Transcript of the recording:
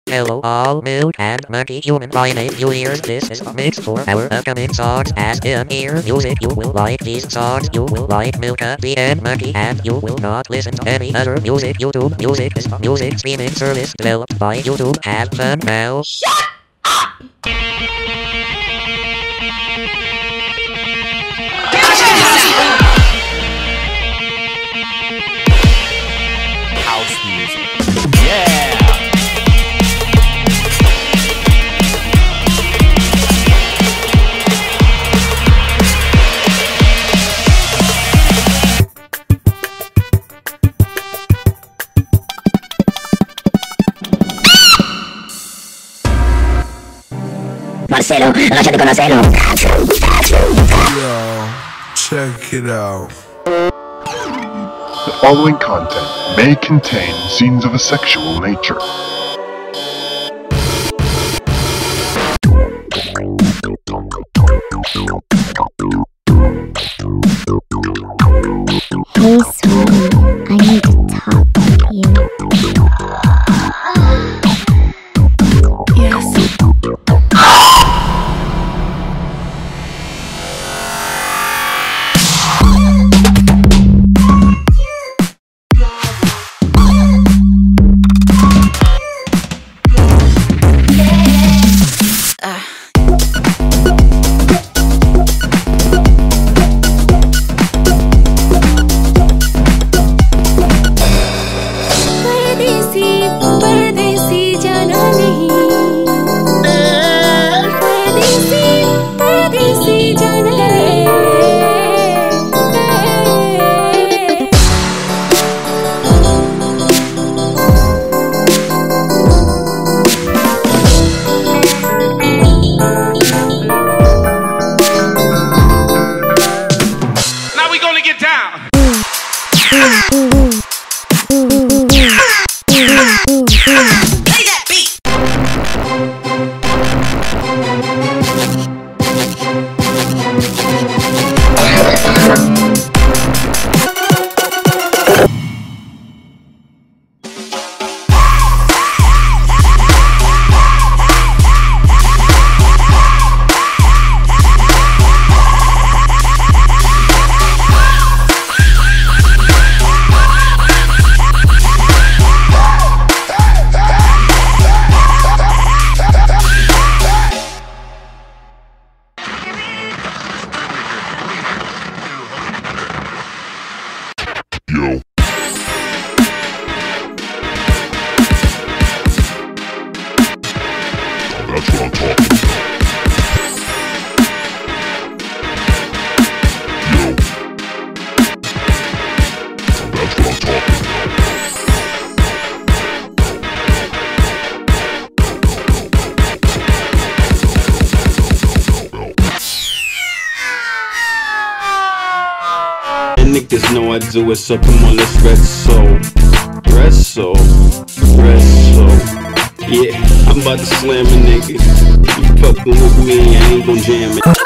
Hello all Milk and Monkey human primate viewers, this is a mix for our upcoming songs. As in here music, you will like these songs, you will like Milk and Monkey, and you will not listen to any other music. YouTube Music is a music streaming service developed by YouTube. Have fun now. Shut up! House music. Yeah! Marcelo, agachate con Marcelo. Yo, check it out. The following content may contain scenes of a sexual nature. Hey, sweetie, I need to talk with you. Yes. Yo. That's what I'm talking about. Yo. That's what I'm talking about. Niggas know I do it, so come on, let's wrestle. Yeah, I'm about to slam a nigga. You fucking with me, I ain't gon' jam it.